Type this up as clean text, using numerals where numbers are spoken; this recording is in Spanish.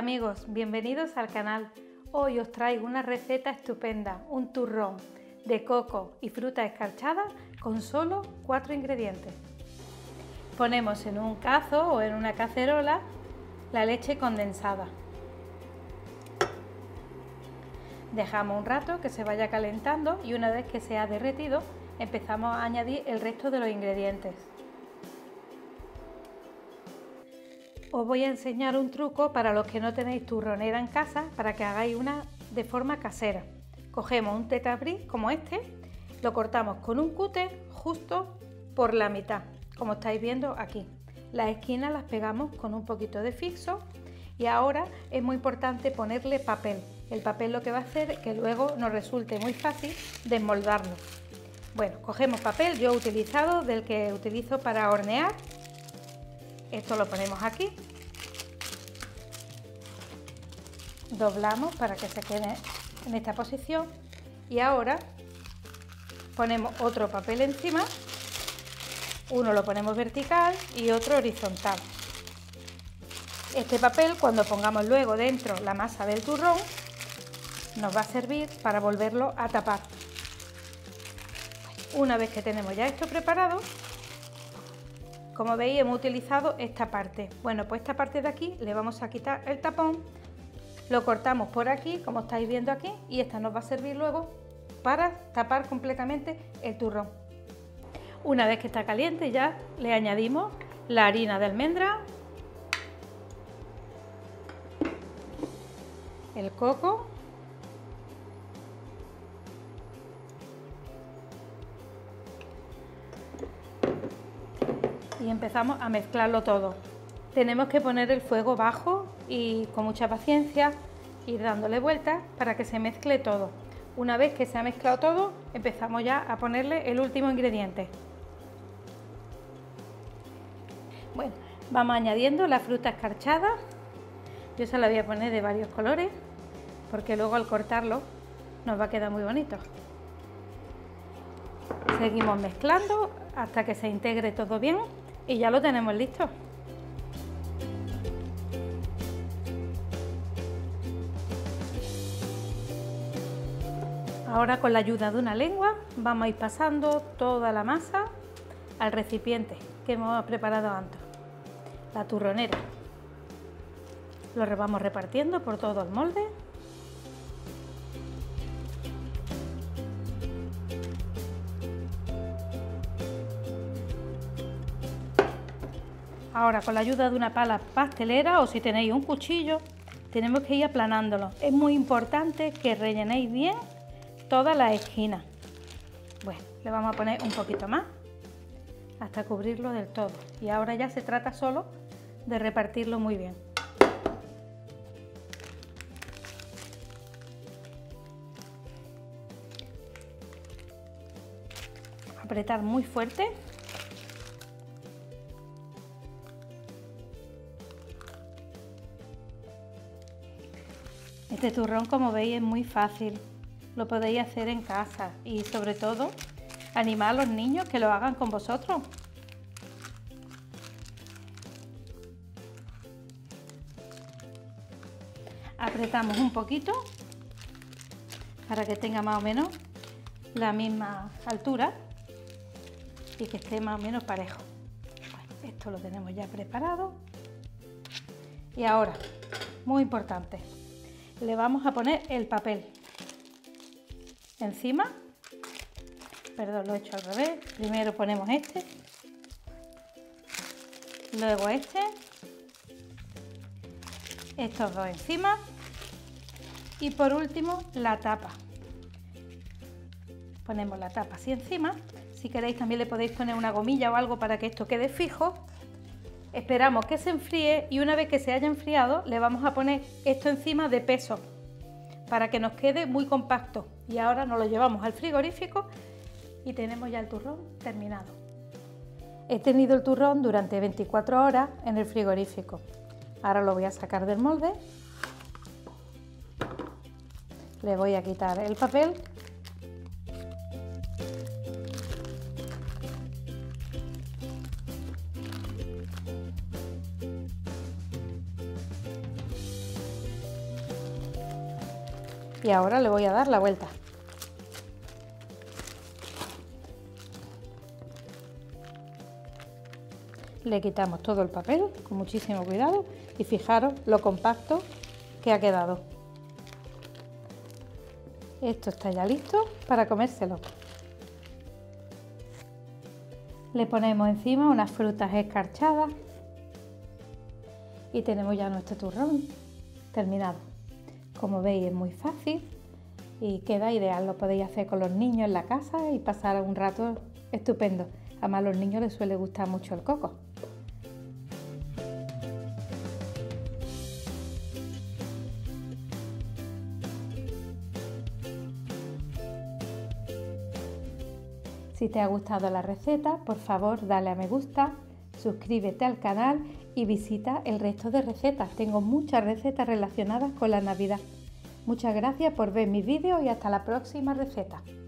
Hola amigos, bienvenidos al canal. Hoy os traigo una receta estupenda, un turrón de coco y fruta escarchada con solo 4 ingredientes. Ponemos en un cazo o en una cacerola la leche condensada. Dejamos un rato que se vaya calentando y una vez que se ha derretido empezamos a añadir el resto de los ingredientes. Os voy a enseñar un truco para los que no tenéis turronera en casa para que hagáis una de forma casera. Cogemos un tetabris como este, lo cortamos con un cúter justo por la mitad, como estáis viendo aquí. Las esquinas las pegamos con un poquito de fixo y ahora es muy importante ponerle papel. El papel lo que va a hacer es que luego nos resulte muy fácil desmoldarlo. Bueno, cogemos papel, yo he utilizado del que utilizo para hornear. Esto lo ponemos aquí, doblamos para que se quede en esta posición y ahora ponemos otro papel encima, uno lo ponemos vertical y otro horizontal. Este papel, cuando pongamos luego dentro la masa del turrón, nos va a servir para volverlo a tapar. Una vez que tenemos ya esto preparado, como veis hemos utilizado esta parte. Bueno, pues esta parte de aquí le vamos a quitar el tapón, lo cortamos por aquí, como estáis viendo aquí, y esta nos va a servir luego para tapar completamente el turrón. Una vez que está caliente ya le añadimos la harina de almendra, el coco, y empezamos a mezclarlo todo. Tenemos que poner el fuego bajo y con mucha paciencia ir dándole vueltas para que se mezcle todo. Una vez que se ha mezclado todo, empezamos ya a ponerle el último ingrediente. Bueno, vamos añadiendo la fruta escarchada. Yo se la voy a poner de varios colores porque luego al cortarlo nos va a quedar muy bonito. Seguimos mezclando hasta que se integre todo bien y ya lo tenemos listo. Ahora con la ayuda de una lengua vamos a ir pasando toda la masa al recipiente que hemos preparado antes, la turronera. Lo vamos repartiendo por todo el molde. Ahora con la ayuda de una pala pastelera o si tenéis un cuchillo, tenemos que ir aplanándolo. Es muy importante que rellenéis bien todas las esquinas. Bueno, le vamos a poner un poquito más hasta cubrirlo del todo. Y ahora ya se trata solo de repartirlo muy bien. Apretar muy fuerte. Este turrón, como veis, es muy fácil, lo podéis hacer en casa y sobre todo animar a los niños que lo hagan con vosotros. Apretamos un poquito para que tenga más o menos la misma altura y que esté más o menos parejo. Bueno, esto lo tenemos ya preparado y ahora, muy importante, le vamos a poner el papel encima. Perdón, lo he hecho al revés. Primero ponemos este, luego este, estos dos encima y por último la tapa. Ponemos la tapa así encima. Si queréis también le podéis poner una gomilla o algo para que esto quede fijo. Esperamos que se enfríe y una vez que se haya enfriado le vamos a poner esto encima de peso para que nos quede muy compacto. Y ahora nos lo llevamos al frigorífico y tenemos ya el turrón terminado. He tenido el turrón durante 24 horas en el frigorífico. Ahora lo voy a sacar del molde. Le voy a quitar el papel. Y ahora le voy a dar la vuelta. Le quitamos todo el papel con muchísimo cuidado y fijaros lo compacto que ha quedado. Esto está ya listo para comérselo. Le ponemos encima unas frutas escarchadas y tenemos ya nuestro turrón terminado. Como veis, es muy fácil y queda ideal. Lo podéis hacer con los niños en la casa y pasar un rato estupendo. Además, a los niños les suele gustar mucho el coco. Si te ha gustado la receta, por favor dale a me gusta, suscríbete al canal y visita el resto de recetas. Tengo muchas recetas relacionadas con la Navidad. Muchas gracias por ver mis vídeos y hasta la próxima receta.